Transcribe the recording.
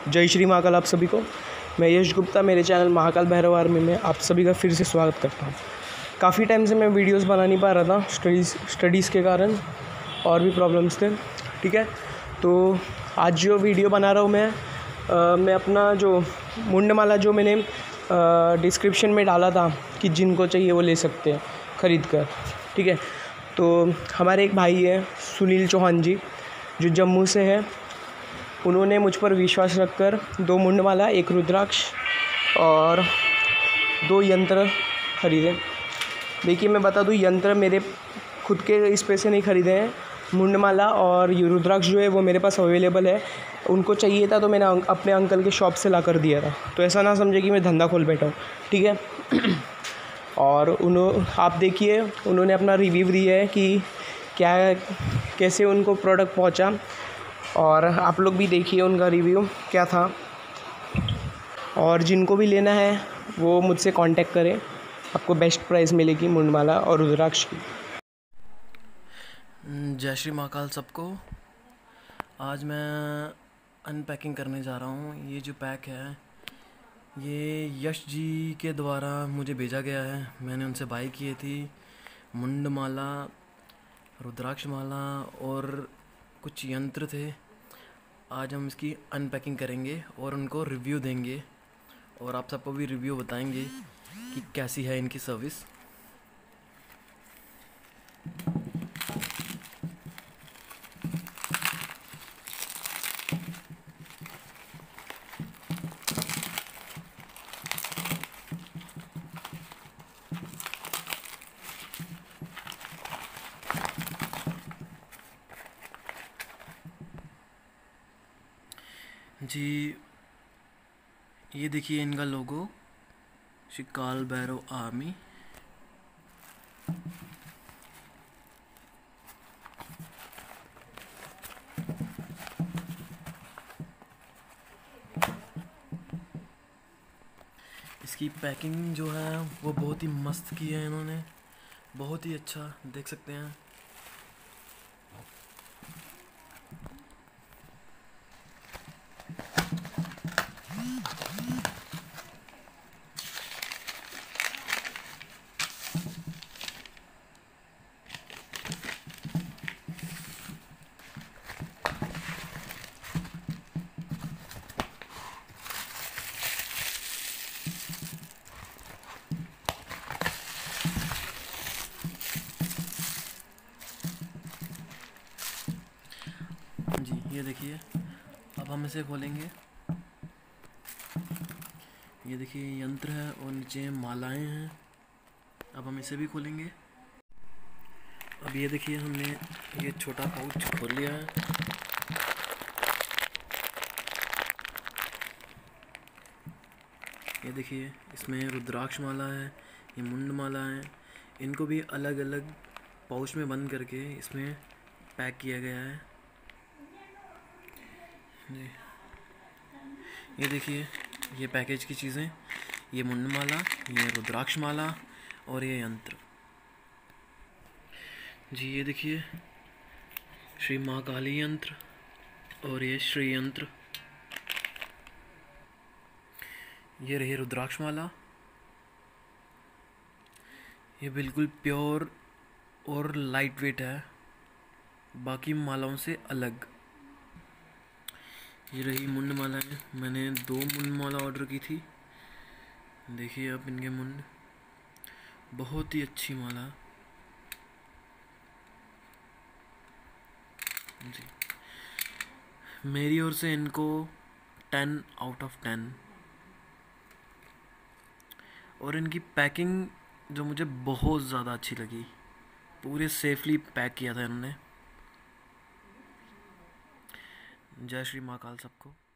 जय श्री महाकाल आप सभी को। मैं यश गुप्ता, मेरे चैनल महाकाल भैरव आर्मी में आप सभी का फिर से स्वागत करता हूँ। काफ़ी टाइम से मैं वीडियोस बना नहीं पा रहा था स्टडीज़ के कारण, और भी प्रॉब्लम्स थे। ठीक है, तो आज जो वीडियो बना रहा हूँ मैं अपना जो मुंडमाला जो मैंने डिस्क्रिप्शन में डाला था कि जिनको चाहिए वो ले सकते हैं ख़रीद कर। ठीक है, तो हमारे एक भाई है सुनील चौहान जी, जो जम्मू से है। उन्होंने मुझ पर विश्वास रखकर 2 मुंडमाला, 1 रुद्राक्ष और 2 यंत्र ख़रीदे। देखिए, मैं बता दूँ, यंत्र मेरे खुद के इस पैसे नहीं ख़रीदे हैं। मुंडमाला और ये रुद्राक्ष जो है वो मेरे पास अवेलेबल है। उनको चाहिए था तो मैंने अपने अंकल के शॉप से ला कर दिया था। तो ऐसा ना समझे कि मैं धंधा खोल बैठा हूँ। ठीक है और आप देखिए, उन्होंने अपना रिव्यू दिया है कि कैसे उनको प्रोडक्ट पहुँचा, और आप लोग भी देखिए उनका रिव्यू क्या था। और जिनको भी लेना है वो मुझसे कांटेक्ट करें, आपको बेस्ट प्राइस मिलेगी मुंडमाला और रुद्राक्ष की। जय श्री महाकाल सबको। आज मैं अनपैकिंग करने जा रहा हूँ। ये जो पैक है ये यश जी के द्वारा मुझे भेजा गया है। मैंने उनसे बाई किए थी मुंडमाला, रुद्राक्ष माला और कुछ यंत्र थे। आज हम इसकी अनपैकिंग करेंगे और उनको रिव्यू देंगे, और आप सबको भी रिव्यू बताएंगे कि कैसी है इनकी सर्विस। जी, ये देखिए इनका लोगो, श्री काल भैरव आर्मी। इसकी पैकिंग जो है वो बहुत ही मस्त की है इन्होंने, बहुत ही अच्छा, देख सकते हैं। जी, ये देखिए, अब हम इसे खोलेंगे। ये देखिए यंत्र है और नीचे मालाएं हैं। अब हम इसे भी खोलेंगे। अब ये देखिए, हमने ये छोटा पाउच खोल लिया है। ये देखिए, इसमें रुद्राक्ष माला है, ये मुंड माला है। इनको भी अलग अलग पाउच में बंद करके इसमें पैक किया गया है। जी, ये देखिए, ये पैकेज की चीज़ें, ये मुंड माला, ये रुद्राक्ष माला और ये यंत्र। जी, ये देखिए, श्री महाकाली यंत्र और ये श्री यंत्र। ये रही रुद्राक्ष माला, ये बिल्कुल प्योर और लाइट वेट है, बाकी मालाओं से अलग। ये रही मुंड माला है। मैंने 2 मुंड माला ऑर्डर की थी। देखिए आप इनके मुंड, बहुत ही अच्छी माला जी। मेरी ओर से इनको 10 आउट ऑफ 10। और इनकी पैकिंग जो मुझे बहुत ज़्यादा अच्छी लगी, पूरे सेफली पैक किया था इन्होंने। जय श्री महाकाल सबको।